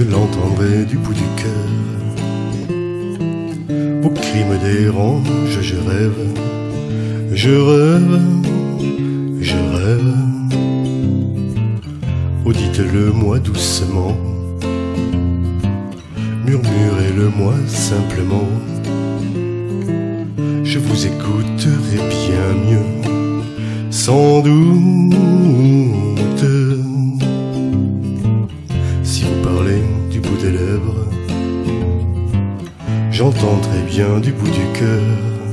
l'entendrai du bout du cœur. Vos cris me dérangent, je rêve, je rêve, je rêve. Oh, dites-le-moi doucement, murmurez-le-moi simplement. Je vous écouterai bien mieux, sans doute. Si vous parlez du bout des lèvres, j'entendrai bien du bout du cœur.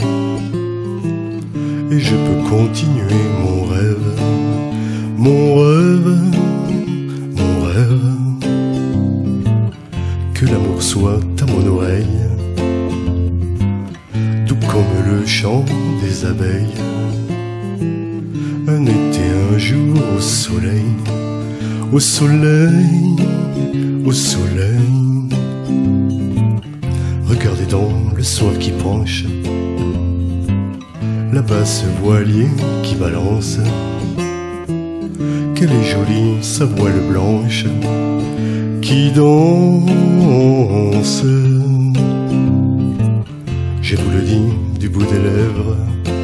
Et je peux continuer mon rêve, mon rêve, mon rêve. Que l'amour soit à mon oreille, tout comme le chant des abeilles. Un été, un jour au soleil, au soleil, au soleil. Regardez donc le soir qui penche, là-bas ce voilier qui balance. Quelle est jolie sa voile blanche qui danse. Je vous le dis du bout des lèvres,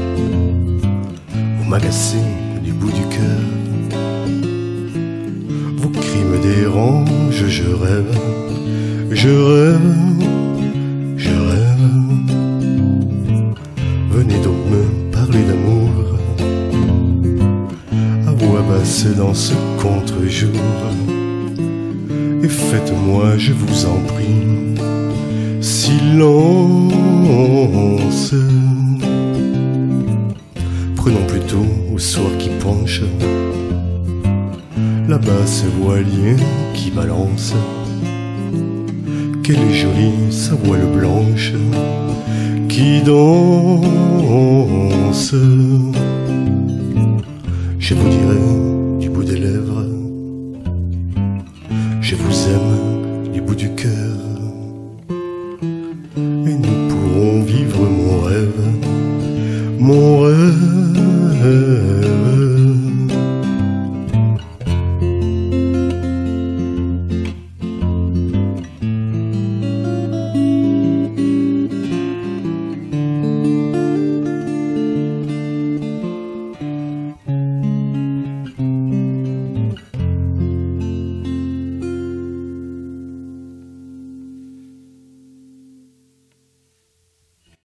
vous m'agacez du bout du cœur. Vos cris me dérangent, je rêve, je rêve, je rêve. Venez donc me parler d'amour à voix basse dans ce contre-jour. Et faites-moi, je vous en prie, silence. Prenons plutôt au soir qui penche, là-bas ce voilier qui balance. Quelle est jolie sa voile blanche qui danse. Je vous dirai du bout des lèvres, je vous aime du bout du cœur. Et nous pourrons vivre mon rêve, mon rêve.